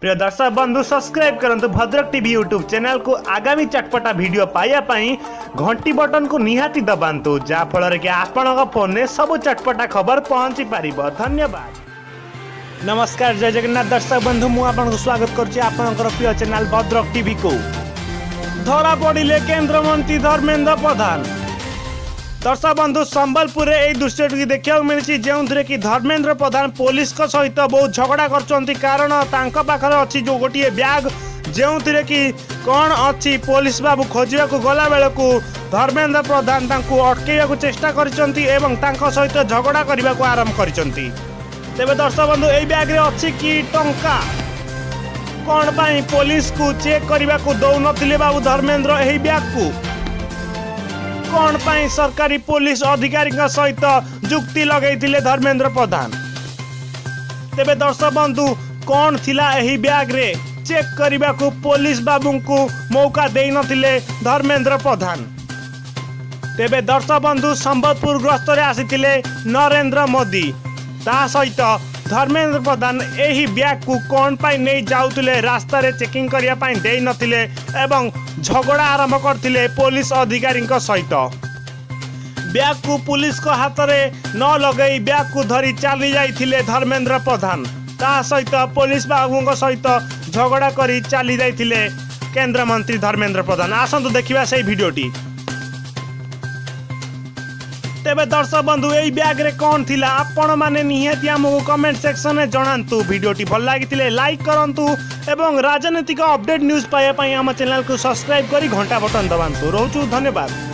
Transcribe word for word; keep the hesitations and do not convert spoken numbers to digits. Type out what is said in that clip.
प्रिय दर्शक बंधु सब्सक्राइब करंतु भद्रक टीवी यूट्यूब चैनल को आगामी चटपटा वीडियो पाइबा पई घंटी बटन को निहाती दबांतु जा फल कि आपनक फोन में सब चटपटा खबर पहुंची पारिबो। धन्यवाद। नमस्कार, जय जगन्नाथ दर्शक बंधु, मु आपन स्वागत करछि आपनकर प्रिय चैनल भद्रक टीवी को। धरा पड़िले केंद्र मंत्री धर्मेंद्र प्रधान। दर्शक बंधु संबलपुर यही दृश्य देखा मिली जो कि धर्मेंद्र प्रधान पुलिस को सहित बहुत झगड़ा कर कारण पाखर अच्छी जो गोटे ब्याग जो कि कौन अच्छी पुलिस बाबू खोजा गला बेलू धर्मेंद्र प्रधान अटकैया चेष्टा कर सहित झगड़ा करने को आरंभ कर। तेज दर्शक बंधु यही ब्याग अच्छी कि टंका कौन पाई पुलिस को चेक करने को दौ नथिले बाबू धर्मेंद्र यही ब्याग को कौन पाई सरकारी पुलिस अधिकारी सहित जुक्ति लगैथिले धर्मेंद्र प्रधान। तेबे दर्शक बंधु कौन थिला एही ब्याग रे चेक करने को पुलिस बाबू को मौका दे नथिले धर्मेंद्र प्रधान। तेबे दर्शक बंधु संबलपुर गस्तर आसीथिले नरेंद्र मोदी ता सहित धर्मेंद्र प्रधान एही ब्याग को कौन पाई नहीं जाउथिले रास्ता रे चेकिंग करिया पाई दे नथिले एवं झगड़ा आरंभ करथिले पुलिस अधिकारी सहित। ब्याग को पुलिस को हाथ में न लगई ब्याग को धरी चली जाइथिले धर्मेंद्र प्रधान ता सहित पुलिस बाबू सहित झगड़ा करी चली जाइथिले केंद्र मंत्री धर्मेंद्र प्रधान। आसंतु देखिबा से वीडियोटी। तेबे दर्शक बंधु यही ब्याग रे कौन थिला आपण माने निहाती हमको कमेंट सेक्शन में जणांतु। वीडियोटी भल लागिथिले लाइक करंतु एवं राजनीतिक अपडेट न्यूज पाइबा पई हम चैनल को सब्सक्राइब करी घंटा बटन दबांतु। रहउछु, धन्यवाद।